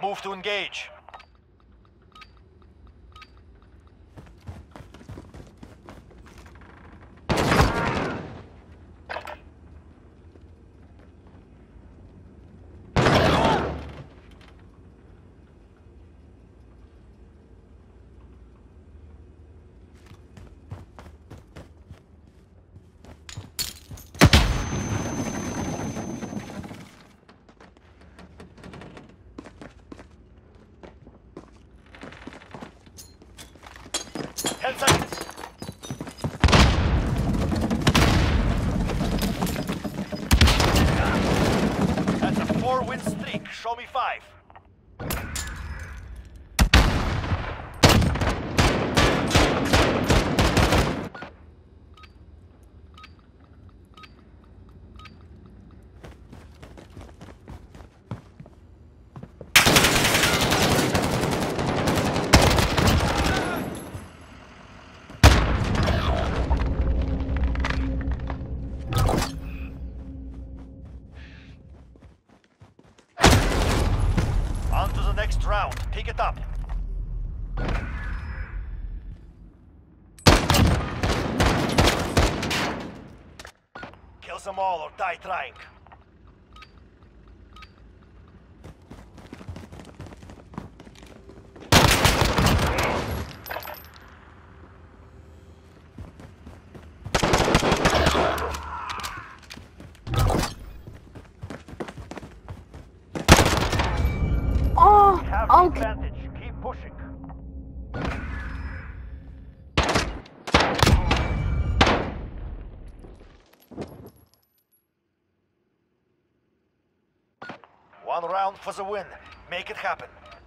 Move to engage. Ten seconds. That's a 4-win streak. Show me 5. On to the next round. Pick it up. Kill them all or die trying. Have the advantage. Keep pushing. One round for the win. Make it happen.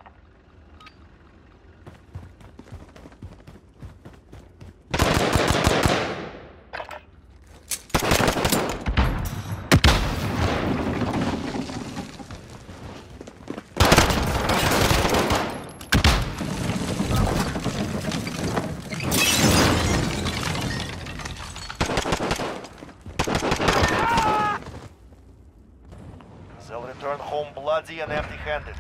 They'll return home bloody and empty-handed.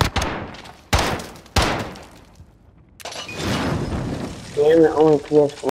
Damn, the only PS4.